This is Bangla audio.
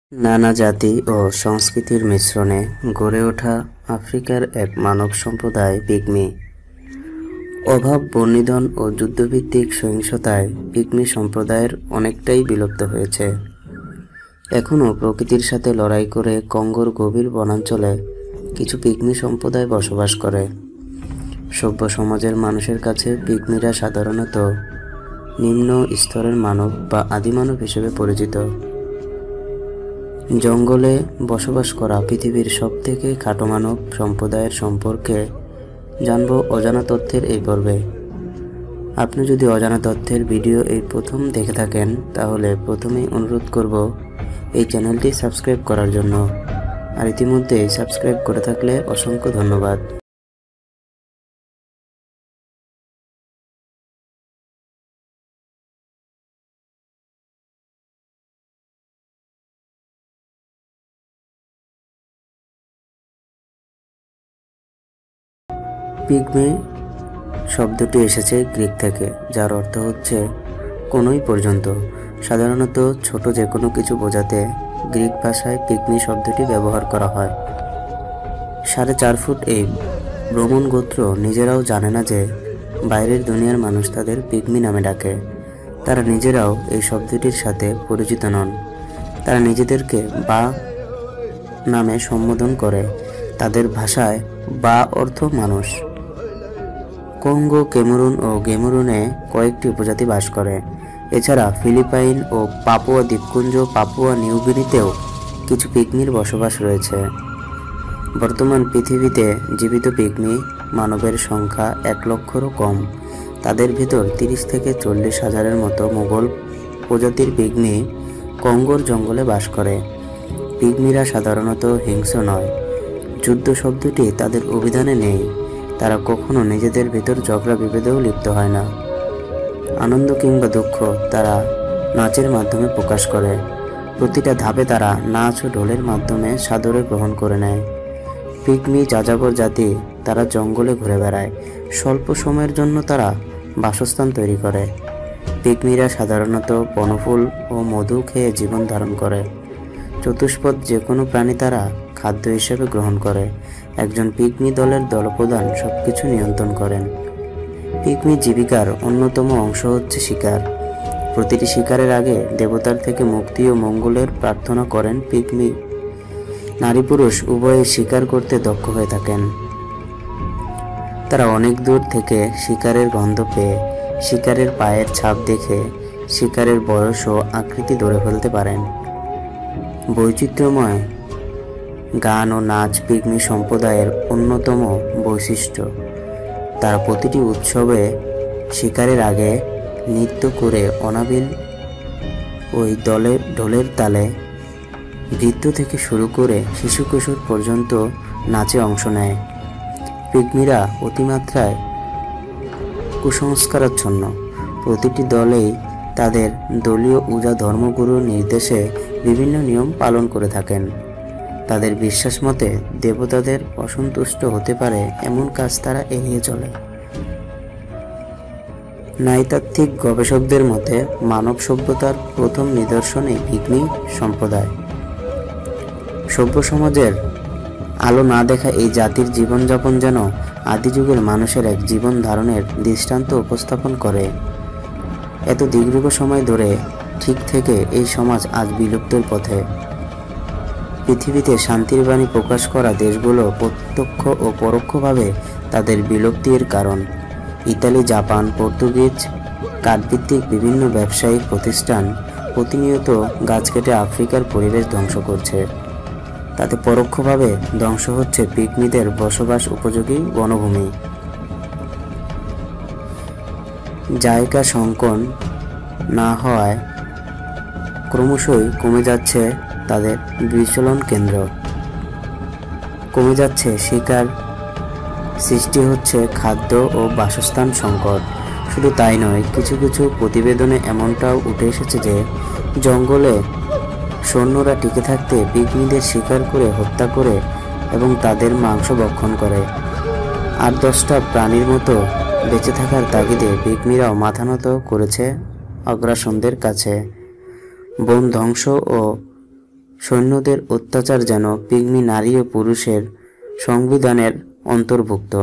নানা জাতি ও সংস্কৃতির মিশ্রণে গড়ে ওঠা আফ্রিকার এক মানব সম্প্রদায় পিগমি। অভাব, বন্যিদন ও যুদ্ধভিত্তিক সহিংসতায় পিগমি সম্প্রদায়ের অনেকটাই বিলুপ্ত হয়েছে। এখনও প্রকৃতির সাথে লড়াই করে কঙ্গোর গভীর বনাঞ্চলে কিছু পিগমি সম্প্রদায় বসবাস করে। সভ্য সমাজের মানুষের কাছে পিগমিরা সাধারণত নিম্ন স্তরের মানব বা আদিমানব হিসেবে পরিচিত। জঙ্গলে বসবাস করা পৃথিবীর সবথেকে খাটো মানব সম্প্রদায়ের সম্পর্কে জানব অজানা তথ্যের এই পর্বে। আপনি যদি অজানা তথ্যের ভিডিও এই প্রথম দেখে থাকেন তাহলে প্রথমেই অনুরোধ করব এই চ্যানেলটি সাবস্ক্রাইব করার জন্য, আর ইতিমধ্যে সাবস্ক্রাইব করে থাকলে অসংখ্য ধন্যবাদ। পিগমি শব্দটি এসেছে গ্রিক থেকে, যার অর্থ হচ্ছে কোনোই পর্যন্ত। সাধারণত ছোট যে কোনো কিছু বোঝাতে গ্রিক ভাষায় পিগমি শব্দটি ব্যবহার করা হয়। 4.5 ফুট এই ব্রাহ্মণ গোত্র নিজেরাও জানে না যে বাইরের দুনিয়ার মানুষ তাদের পিগমি নামে ডাকে। তারা নিজেরাও এই শব্দটির সাথে পরিচিত নন। তারা নিজেদেরকে বা নামে সম্বোধন করে। তাদের ভাষায় বা অর্থ মানুষ। কঙ্গো, ক্যামেরুন ও গেমরুনে কয়েকটি উপজাতি বাস করে। এছাড়া ফিলিপাইন ও পাপুয়া দ্বীপপুঞ্জ, পাপুয়া নিউ গিনিতেও কিছু পিগমির বসবাস রয়েছে। বর্তমান পৃথিবীতে জীবিত পিগমি মানবের সংখ্যা 1 লক্ষেরও কম। তাদের ভিতর 30 থেকে 40 হাজারের মতো মোগল প্রজাতির পিগমি কঙ্গোর জঙ্গলে বাস করে। পিগমিরা সাধারণত হিংস্র নয়। যুদ্ধ শব্দটি তাদের অভিধানে নেই। তারা কখনো নিজেদের ভিতর ঝগড়া বিভেদেও লিপ্ত হয় না। আনন্দ কিংবা দুঃখ তারা নাচের মাধ্যমে প্রকাশ করে। প্রতিটা ধাপে তারা নাচ ও ঢোলের মাধ্যমে সাদরে গ্রহণ করে নেয়। পিগমি যাযাবর জাতি। তারা জঙ্গলে ঘুরে বেড়ায়। স্বল্প সময়ের জন্য তারা বাসস্থান তৈরি করে। পিগমিরা সাধারণত বনফুল ও মধু খেয়ে জীবন ধারণ করে। চতুষ্পদ যে কোনো প্রাণী তারা খাদ্য হিসেবে গ্রহণ করে। একজন পিগমি দলের দলপ্রধান সবকিছু নিয়ন্ত্রণ করেন। পিগমি জীবিকার অন্যতম অংশ হচ্ছে শিকার। প্রতিটি শিকারের আগে দেবতার থেকে মুক্তি ও মঙ্গলের প্রার্থনা করেন পিগমি। নারী পুরুষ উভয়ে শিকার করতে দক্ষ হয়ে থাকেন। তারা অনেক দূর থেকে শিকারের গন্ধ পেয়ে, শিকারের পায়ের ছাপ দেখে শিকারের বয়স ও আকৃতি ধরে ফেলতে পারেন। বৈচিত্র্যময় গান ও নাচ পিগমি সম্প্রদায়ের অন্যতম বৈশিষ্ট্য। তারা প্রতিটি উৎসবে শিকারের আগে নৃত্য করে অনাবিল ওই ঢোলের তালে বৃদ্ধ থেকে শুরু করে শিশু কিশোর পর্যন্ত নাচে অংশ নেয়। পিগমিরা অতিমাত্রায় কুসংস্কারাচ্ছন্ন। প্রতিটি দলেই তাদের দলীয় উজা ধর্মগুরুর নির্দেশে বিভিন্ন নিয়ম পালন করে থাকেন। তাদের বিশ্বাস মতে দেবতাদের অসন্তুষ্ট হতে পারে এমন কাজ তারা এড়িয়ে চলে। নৃতাত্ত্বিক গবেষকদের মতে মানব সভ্যতার প্রথম নিদর্শন এই পিগমি সম্প্রদায়। সভ্য সমাজের আলো না দেখা এই জাতির জীবনযাপন যেন আদিযুগের মানুষের এক জীবন ধারণের দৃষ্টান্ত উপস্থাপন করে। এত দীর্ঘ সময় ধরে ঠিক থেকে এই সমাজ আজ বিলুপ্তির পথে। পৃথিবীতে শান্তির বাণী প্রকাশ করা দেশগুলো প্রত্যক্ষ ও পরোক্ষভাবে তাদের বিলুপ্তির কারণ। ইতালি, জাপান, পর্তুগিজ, কাঠভিত্তিক বিভিন্ন ব্যবসায়িক প্রতিষ্ঠান প্রতিনিয়ত গাছ কেটে আফ্রিকার পরিবেশ ধ্বংস করছে। তাতে পরোক্ষভাবে ধ্বংস হচ্ছে পিগমিদের বসবাস উপযোগী বনভূমি। জায়গা সংকন না হওয়ায় ক্রমশই কমে যাচ্ছে তাদের বিচরণ কেন্দ্র। কমে যাচ্ছে শিকার, সৃষ্টি হচ্ছে খাদ্য ও বাসস্থান সংকট। শুধু তাই নয়, কিছু কিছু প্রতিবেদনে এমনটাও উঠে এসেছে যে জঙ্গলে সৈন্যরা টিকে থাকতে পিগমিদের শিকার করে হত্যা করে এবং তাদের মাংস ভক্ষণ করে। 8-10টা প্রাণীর মতো বেঁচে থাকার তাগিদে পিগমিরাও মাথা নত করেছে আগ্রাসনদের কাছে। বন ধ্বংস ও সৈন্যদের অত্যাচার যেন পিগমি নারী ও পুরুষের সংবিধানের অন্তর্ভুক্ত।